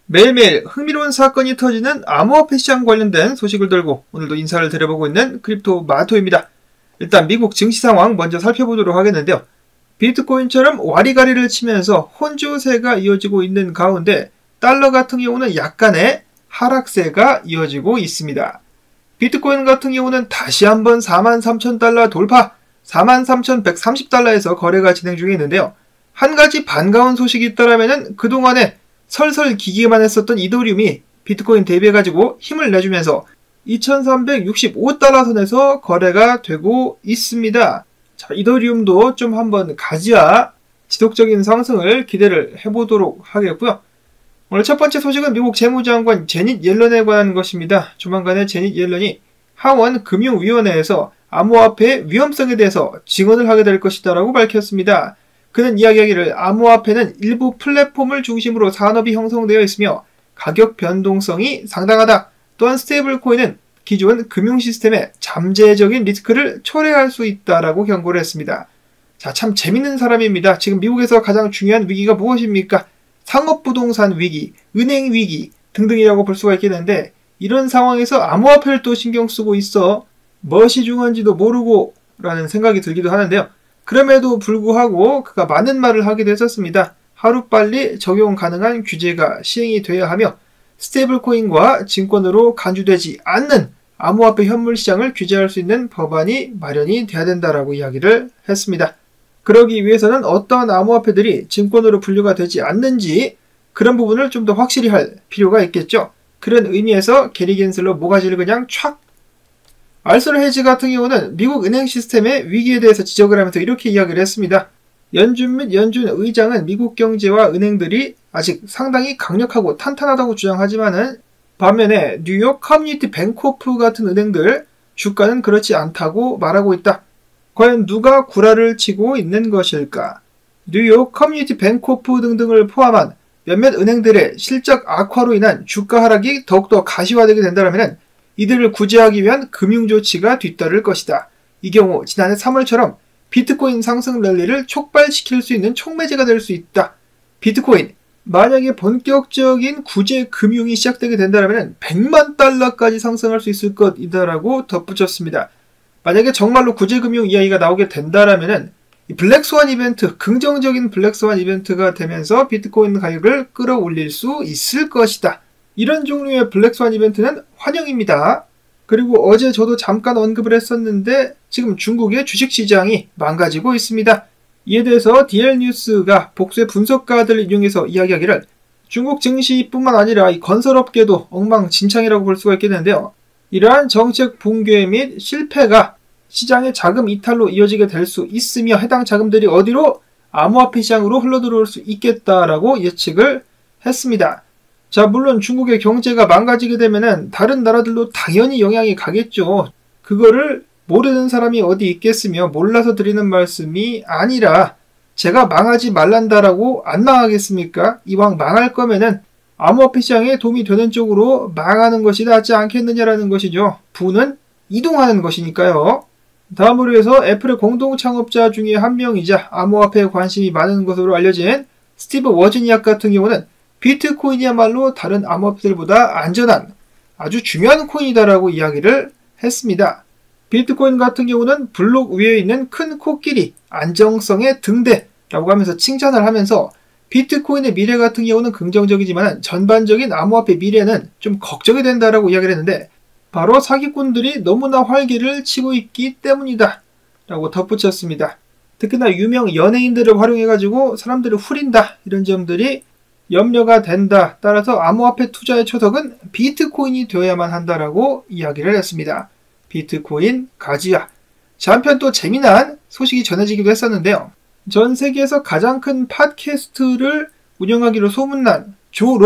매일매일 흥미로운 사건이 터지는 암호화폐 시장 관련된 소식을 들고 오늘도 인사를 드려보고 있는 크립토 마토입니다. 일단 미국 증시 상황 먼저 살펴보도록 하겠는데요. 비트코인처럼 와리가리를 치면서 혼조세가 이어지고 있는 가운데 달러 같은 경우는 약간의 하락세가 이어지고 있습니다. 비트코인 같은 경우는 다시 한번 43,000달러 돌파, 43,130달러에서 거래가 진행 중에 있는데요. 한 가지 반가운 소식이 있다라면은 그동안에 설설 기기만 했었던 이더리움이 비트코인 대비해가지고 힘을 내주면서 2365달러 선에서 거래가 되고 있습니다. 자, 이더리움도 좀 한번 가지야 지속적인 상승을 기대를 해보도록 하겠고요. 오늘 첫 번째 소식은 미국 재무장관 제닛 옐런에 관한 것입니다. 조만간에 제닛 옐런이 하원 금융위원회에서 암호화폐의 위험성에 대해서 증언을 하게 될 것이다라고 밝혔습니다. 그는 이야기하기를 암호화폐는 일부 플랫폼을 중심으로 산업이 형성되어 있으며 가격 변동성이 상당하다. 또한 스테이블 코인은 기존 금융 시스템의 잠재적인 리스크를 초래할 수 있다라고 경고를 했습니다. 자, 참 재밌는 사람입니다. 지금 미국에서 가장 중요한 위기가 무엇입니까? 상업부동산 위기, 은행 위기 등등이라고 볼 수가 있겠는데 이런 상황에서 암호화폐를 또 신경 쓰고 있어 무엇이 중요한지도 모르고 라는 생각이 들기도 하는데요. 그럼에도 불구하고 그가 많은 말을 하기도 했었습니다. 하루빨리 적용 가능한 규제가 시행이 되어야 하며 스테이블 코인과 증권으로 간주되지 않는 암호화폐 현물 시장을 규제할 수 있는 법안이 마련이 돼야 된다라고 이야기를 했습니다. 그러기 위해서는 어떠한 암호화폐들이 증권으로 분류가 되지 않는지 그런 부분을 좀 더 확실히 할 필요가 있겠죠. 그런 의미에서 게리 겐슬러 모가지를 그냥 촥! 알솔 헤지 같은 경우는 미국 은행 시스템의 위기에 대해서 지적을 하면서 이렇게 이야기를 했습니다. 연준 및 연준 의장은 미국 경제와 은행들이 아직 상당히 강력하고 탄탄하다고 주장하지만은 반면에 뉴욕 커뮤니티 뱅코프 같은 은행들 주가는 그렇지 않다고 말하고 있다. 과연 누가 구라를 치고 있는 것일까? 뉴욕 커뮤니티 뱅코프 등등을 포함한 몇몇 은행들의 실적 악화로 인한 주가 하락이 더욱더 가시화되게 된다면 이들을 구제하기 위한 금융조치가 뒤따를 것이다. 이 경우 지난해 3월처럼 비트코인 상승 랠리를 촉발시킬 수 있는 촉매제가 될 수 있다. 비트코인, 만약에 본격적인 구제 금융이 시작되게 된다면 100만 달러까지 상승할 수 있을 것이다라고 덧붙였습니다. 만약에 정말로 구제 금융 이야기가 나오게 된다면 블랙스완 이벤트, 긍정적인 블랙스완 이벤트가 되면서 비트코인 가격을 끌어올릴 수 있을 것이다. 이런 종류의 블랙스완 이벤트는 환영입니다. 그리고 어제 저도 잠깐 언급을 했었는데 지금 중국의 주식시장이 망가지고 있습니다. 이에 대해서 DL뉴스가 복수의 분석가들을 이용해서 이야기하기를 중국 증시뿐만 아니라 이 건설업계도 엉망진창이라고 볼 수가 있겠는데요. 이러한 정책 붕괴 및 실패가 시장의 자금 이탈로 이어지게 될 수 있으며 해당 자금들이 어디로? 암호화폐 시장으로 흘러들어올 수 있겠다라고 예측을 했습니다. 자, 물론 중국의 경제가 망가지게 되면은 다른 나라들로 당연히 영향이 가겠죠. 그거를 모르는 사람이 어디 있겠으며 몰라서 드리는 말씀이 아니라 제가 망하지 말란다라고 안 망하겠습니까? 이왕 망할 거면은 암호화폐 시장에 도움이 되는 쪽으로 망하는 것이 낫지 않겠느냐라는 것이죠. 부는 이동하는 것이니까요. 다음으로 해서 애플의 공동 창업자 중에 한 명이자 암호화폐에 관심이 많은 것으로 알려진 스티브 워즈니악 같은 경우는 비트코인이야말로 다른 암호화폐들보다 안전한 아주 중요한 코인이다라고 이야기를 했습니다. 비트코인 같은 경우는 블록 위에 있는 큰 코끼리, 안정성의 등대라고 하면서 칭찬을 하면서 비트코인의 미래 같은 경우는 긍정적이지만 전반적인 암호화폐 미래는 좀 걱정이 된다라고 이야기를 했는데 바로 사기꾼들이 너무나 활기를 치고 있기 때문이다 라고 덧붙였습니다. 특히나 유명 연예인들을 활용해가지고 사람들을 후린다 이런 점들이 염려가 된다. 따라서 암호화폐 투자의 초석은 비트코인이 되어야만 한다라고 이야기를 했습니다. 비트코인 가지야. 자, 한편 또 재미난 소식이 전해지기도 했었는데요. 전 세계에서 가장 큰 팟캐스트를 운영하기로 소문난 조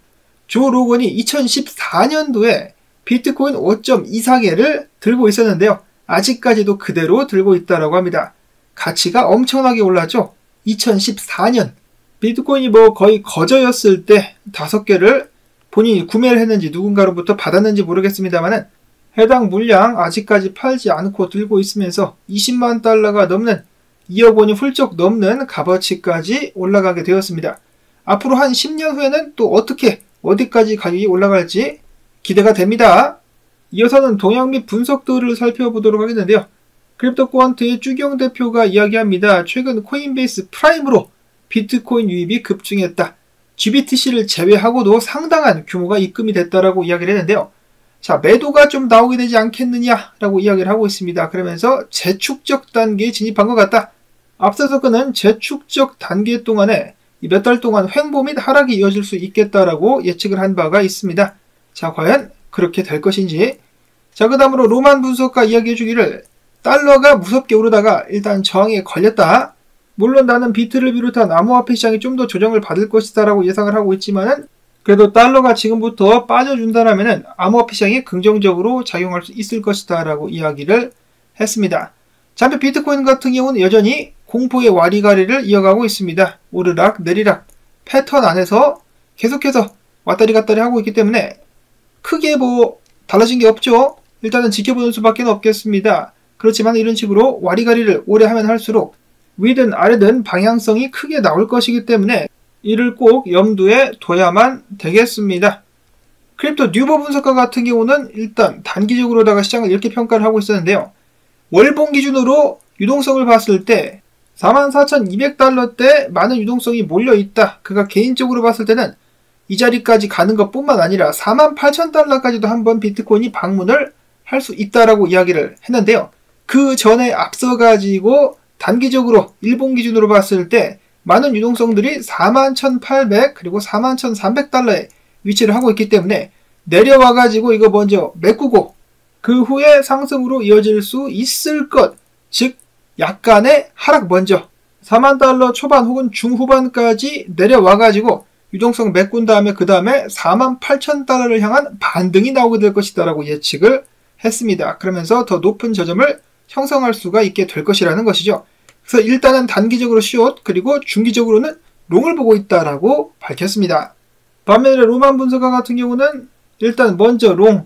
로건이 2014년도에 비트코인 5.24개를 들고 있었는데요. 아직까지도 그대로 들고 있다라고 합니다. 가치가 엄청나게 올랐죠. 2014년. 비트코인이 거의 거저였을 때 5개를 본인이 구매를 했는지 누군가로부터 받았는지 모르겠습니다만 해당 물량 아직까지 팔지 않고 들고 있으면서 20만 달러가 넘는 2억 원이 훌쩍 넘는 값어치까지 올라가게 되었습니다. 앞으로 한 10년 후에는 또 어떻게 어디까지 가격이 올라갈지 기대가 됩니다. 이어서는 동향 및 분석들을 살펴보도록 하겠는데요. 크립토코안트의 쭈경 대표가 이야기합니다. 최근 코인베이스 프라임으로 비트코인 유입이 급증했다. GBTC를 제외하고도 상당한 규모가 입금이 됐다라고 이야기를 했는데요. 자, 매도가 좀 나오게 되지 않겠느냐라고 이야기를 하고 있습니다. 그러면서 재축적 단계에 진입한 것 같다. 앞서서 그는 재축적 단계 동안에 몇 달 동안 횡보 및 하락이 이어질 수 있겠다라고 예측을 한 바가 있습니다. 자, 과연 그렇게 될 것인지. 자, 그 다음으로 로만 분석가 이야기해 주기를 달러가 무섭게 오르다가 일단 저항에 걸렸다. 물론 나는 비트를 비롯한 암호화폐 시장이 좀 더 조정을 받을 것이다 라고 예상을 하고 있지만은 그래도 달러가 지금부터 빠져준다라면은 암호화폐 시장이 긍정적으로 작용할 수 있을 것이다 라고 이야기를 했습니다. 자, 한편 비트코인 같은 경우는 여전히 공포의 와리가리를 이어가고 있습니다. 오르락 내리락 패턴 안에서 계속해서 왔다리 갔다리 하고 있기 때문에 크게 달라진 게 없죠. 일단은 지켜보는 수밖에 없겠습니다. 그렇지만 이런 식으로 와리가리를 오래 하면 할수록 위든 아래든 방향성이 크게 나올 것이기 때문에 이를 꼭 염두에 둬야만 되겠습니다. 크립토 뉴버 분석가 같은 경우는 일단 단기적으로다가 시장을 이렇게 평가를 하고 있었는데요. 월봉 기준으로 유동성을 봤을 때 44,200달러대 많은 유동성이 몰려있다. 그가 개인적으로 봤을 때는 이 자리까지 가는 것뿐만 아니라 48,000달러까지도 한번 비트코인이 방문을 할 수 있다라고 이야기를 했는데요. 그 전에 앞서가지고 단기적으로 일본 기준으로 봤을 때 많은 유동성들이 41,800 그리고 41,300달러에 위치를 하고 있기 때문에 내려와가지고 이거 먼저 메꾸고 그 후에 상승으로 이어질 수 있을 것, 즉 약간의 하락 먼저 40,000달러 초반 혹은 중후반까지 내려와가지고 유동성 메꾼 다음에 그 다음에 48,000달러를 향한 반등이 나오게 될 것이다 라고 예측을 했습니다. 그러면서 더 높은 저점을 형성할 수가 있게 될 것이라는 것이죠. 그래서 일단은 단기적으로 숏 그리고 중기적으로는 롱을 보고 있다라고 밝혔습니다. 반면에 로만 분석가 같은 경우는 일단 먼저 롱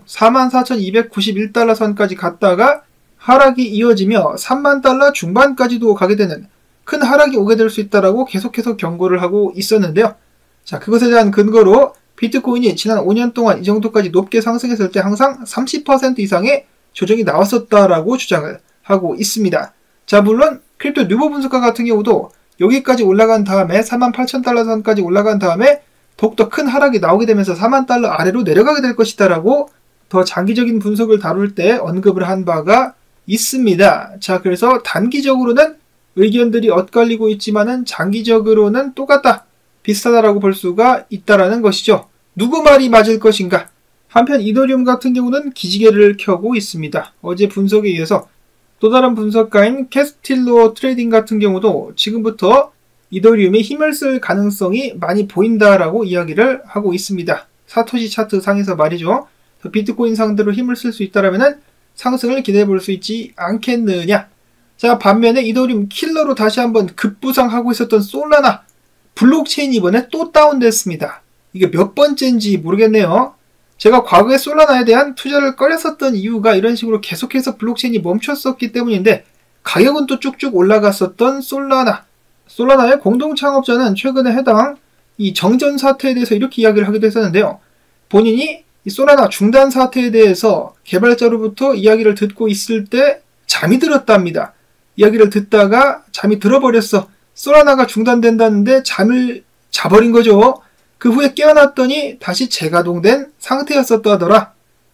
44,291달러 선까지 갔다가 하락이 이어지며 30,000달러 중반까지도 가게 되는 큰 하락이 오게 될 수 있다라고 계속해서 경고를 하고 있었는데요. 자, 그것에 대한 근거로 비트코인이 지난 5년 동안 이 정도까지 높게 상승했을 때 항상 30% 이상의 조정이 나왔었다라고 주장을 하고 있습니다. 자, 물론 크립토 뉴버 분석가 같은 경우도 여기까지 올라간 다음에 48,000달러 선까지 올라간 다음에 더욱더 큰 하락이 나오게 되면서 40,000달러 아래로 내려가게 될 것이다 라고 더 장기적인 분석을 다룰 때 언급을 한 바가 있습니다. 자, 그래서 단기적으로는 의견들이 엇갈리고 있지만은 장기적으로는 똑같다, 비슷하다라고 볼 수가 있다라는 것이죠. 누구 말이 맞을 것인가? 한편 이더리움 같은 경우는 기지개를 켜고 있습니다. 어제 분석에 의해서 또 다른 분석가인 캐스틸로 트레이딩 같은 경우도 지금부터 이더리움이 힘을 쓸 가능성이 많이 보인다라고 이야기를 하고 있습니다. 사토시 차트 상에서 말이죠. 비트코인 상대로 힘을 쓸 수 있다라면 상승을 기대해 볼 수 있지 않겠느냐. 자, 반면에 이더리움 킬러로 다시 한번 급부상하고 있었던 솔라나 블록체인이 이번에 또 다운됐습니다. 이게 몇 번째인지 모르겠네요. 제가 과거에 솔라나에 대한 투자를 꺼렸었던 이유가 이런 식으로 계속해서 블록체인이 멈췄었기 때문인데 가격은 또 쭉쭉 올라갔었던 솔라나의 공동 창업자는 최근에 해당 이 정전 사태에 대해서 이렇게 이야기를 하기도 했었는데요. 본인이 이 솔라나 중단 사태에 대해서 개발자로부터 이야기를 듣고 있을 때 잠이 들었답니다. 이야기를 듣다가 잠이 들어버렸어. 솔라나가 중단된다는데 잠을 자버린 거죠. 그 후에 깨어났더니 다시 재가동된 상태였었다더라.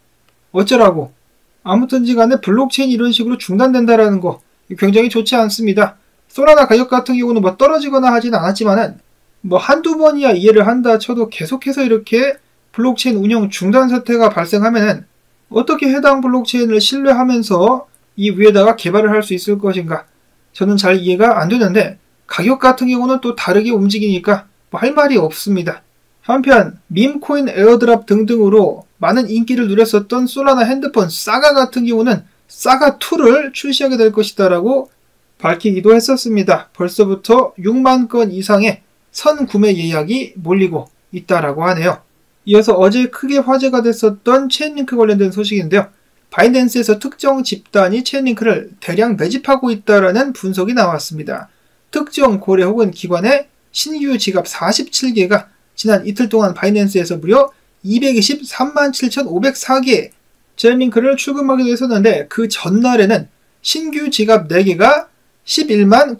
어쩌라고. 아무튼지 간에 블록체인이 이런 식으로 중단된다라는 거 굉장히 좋지 않습니다. 솔라나 가격 같은 경우는 떨어지거나 하진 않았지만은 한두 번이야 이해를 한다 쳐도 계속해서 이렇게 블록체인 운영 중단 사태가 발생하면은 어떻게 해당 블록체인을 신뢰하면서 이 위에다가 개발을 할 수 있을 것인가? 저는 잘 이해가 안 되는데 가격 같은 경우는 또 다르게 움직이니까 할 말이 없습니다. 한편 밈코인, 에어드랍 등등으로 많은 인기를 누렸었던 솔라나 핸드폰 사가 같은 경우는 사가2를 출시하게 될 것이다 라고 밝히기도 했었습니다. 벌써부터 6만 건 이상의 선구매 예약이 몰리고 있다라고 하네요. 이어서 어제 크게 화제가 됐었던 체인링크 관련된 소식인데요. 바이낸스에서 특정 집단이 체인링크를 대량 매집하고 있다라는 분석이 나왔습니다. 특정 고래 혹은 기관의 신규 지갑 47개가 지난 이틀 동안 바이낸스에서 무려 223만 7,504개의 젤링크를 출금하기도 했었는데 그 전날에는 신규 지갑 4개가 11만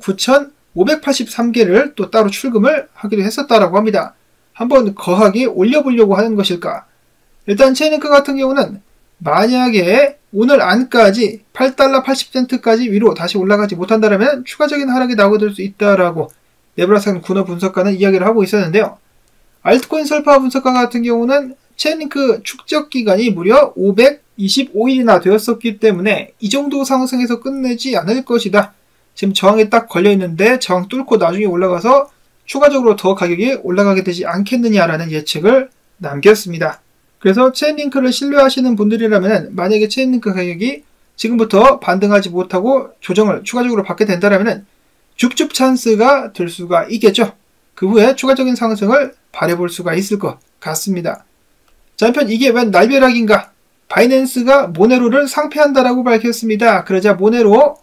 9,583개를 또 따로 출금을 하기도 했었다라고 합니다. 한번 거하게 올려보려고 하는 것일까? 일단 체인링크 같은 경우는 만약에 오늘 안까지 8달러 80센트까지 위로 다시 올라가지 못한다면 추가적인 하락이 나오게 될 수 있다라고 네브라스칸 군어 분석가는 이야기를 하고 있었는데요. 알트코인 설파 분석가 같은 경우는 체인링크 축적 기간이 무려 525일이나 되었었기 때문에 이 정도 상승에서 끝내지 않을 것이다. 지금 저항에 딱 걸려있는데 저항 뚫고 나중에 올라가서 추가적으로 더 가격이 올라가게 되지 않겠느냐라는 예측을 남겼습니다. 그래서 체인링크를 신뢰하시는 분들이라면 만약에 체인링크 가격이 지금부터 반등하지 못하고 조정을 추가적으로 받게 된다면 줍줍 찬스가 될 수가 있겠죠. 그 후에 추가적인 상승을 바라볼 수가 있을 것 같습니다. 자, 한편 이게 웬 날벼락인가? 바이낸스가 모네로를 상폐한다라고 밝혔습니다. 그러자 모네로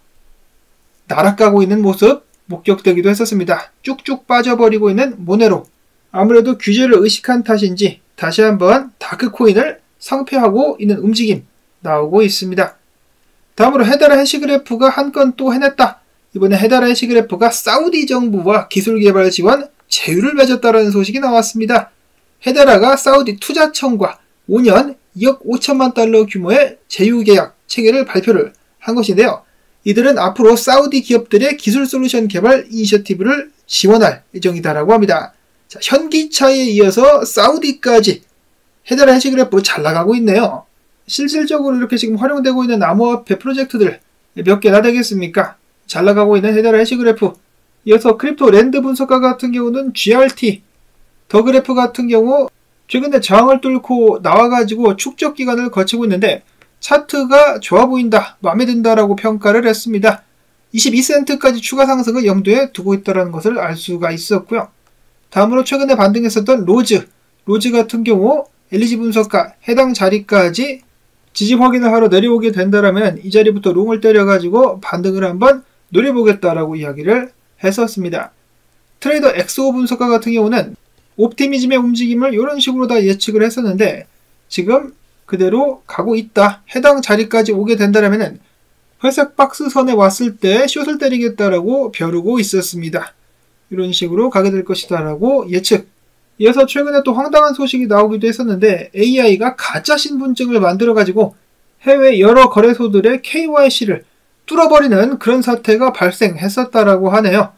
날아가고 있는 모습 목격되기도 했었습니다. 쭉쭉 빠져버리고 있는 모네로. 아무래도 규제를 의식한 탓인지 다시 한번 다크코인을 상폐하고 있는 움직임 나오고 있습니다. 다음으로 헤다라 해시그래프가 한 건 또 해냈다. 이번에 헤다라 해시그래프가 사우디 정부와 기술개발 지원 제휴를 맺었다는 소식이 나왔습니다. 헤다라가 사우디 투자청과 5년 2억 5천만 달러 규모의 제휴계약 체계를 발표를 한 것인데요. 이들은 앞으로 사우디 기업들의 기술 솔루션 개발 이니셔티브를 지원할 예정이다라고 합니다. 자, 현기차에 이어서 사우디까지 헤다라 해시그래프 잘 나가고 있네요. 실질적으로 이렇게 지금 활용되고 있는 암호화폐 프로젝트들 몇 개나 되겠습니까? 잘 나가고 있는 헤다라 해시그래프. 이어서 크립토 랜드 분석가 같은 경우는 GRT, 더그래프 같은 경우 최근에 저항을 뚫고 나와가지고 축적 기간을 거치고 있는데 차트가 좋아 보인다, 마음에 든다라고 평가를 했습니다. 22센트까지 추가 상승을 염두에 두고 있다는 것을 알 수가 있었고요. 다음으로 최근에 반등했었던 로즈 같은 경우 LG 분석가 해당 자리까지 지지 확인을 하러 내려오게 된다면 이 자리부터 롱을 때려가지고 반등을 한번 노려보겠다라고 이야기를 했었습니다. 트레이더 엑소 분석가 같은 경우는 옵티미즘의 움직임을 이런 식으로 다 예측을 했었는데 지금 그대로 가고 있다. 해당 자리까지 오게 된다면 회색 박스 선에 왔을 때 숏을 때리겠다라고 벼르고 있었습니다. 이런 식으로 가게 될 것이다 라고 예측. 이어서 최근에 또 황당한 소식이 나오기도 했었는데 AI가 가짜 신분증을 만들어가지고 해외 여러 거래소들의 KYC를 뚫어버리는 그런 사태가 발생했었다라고 하네요.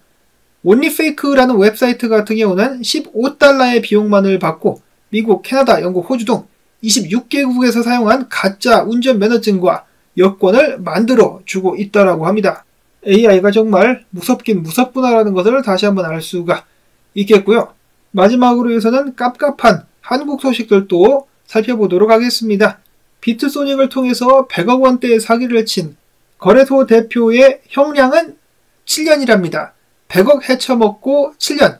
온리페이크라는 웹사이트 같은 경우는 15달러의 비용만을 받고 미국, 캐나다, 영국, 호주 등 26개국에서 사용한 가짜 운전면허증과 여권을 만들어 주고 있다라고 합니다. AI가 정말 무섭긴 무섭구나라는 것을 다시 한번 알 수가 있겠고요. 마지막으로 해서는 깝깝한 한국 소식들도 살펴보도록 하겠습니다. 비트소닉을 통해서 100억 원대의 사기를 친 거래소 대표의 형량은 7년이랍니다. 100억 헤쳐먹고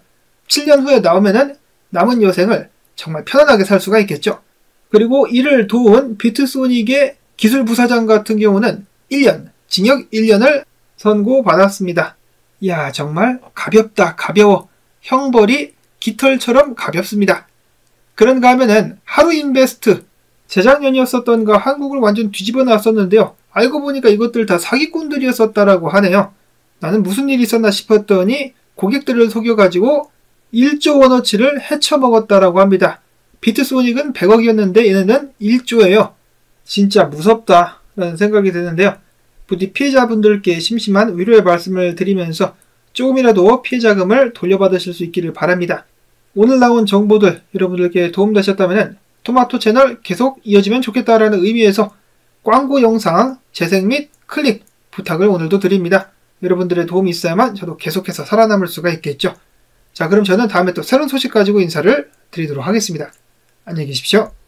7년 후에 나오면은 남은 여생을 정말 편안하게 살 수가 있겠죠. 그리고 이를 도운 비트소닉의 기술 부사장 같은 경우는 1년, 징역 1년을 선고받았습니다. 이야, 정말 가볍다, 가벼워. 형벌이 깃털처럼 가볍습니다. 그런가 하면은 하루인베스트, 재작년이었었던가 한국을 완전 뒤집어 놨었는데요. 알고 보니까 이것들 다 사기꾼들이었었다라고 하네요. 나는 무슨 일이 있었나 싶었더니 고객들을 속여가지고 1조 원어치를 헤쳐먹었다라고 합니다. 비트소닉은 100억이었는데 얘네는 1조예요. 진짜 무섭다라는 생각이 드는데요. 부디 피해자분들께 심심한 위로의 말씀을 드리면서 조금이라도 피해자금을 돌려받으실 수 있기를 바랍니다. 오늘 나온 정보들 여러분들께 도움되셨다면 토마토 채널 계속 이어지면 좋겠다라는 의미에서 광고 영상 재생 및 클릭 부탁을 오늘도 드립니다. 여러분들의 도움이 있어야만 저도 계속해서 살아남을 수가 있겠죠. 자, 그럼 저는 다음에 또 새로운 소식 가지고 인사를 드리도록 하겠습니다. 안녕히 계십시오.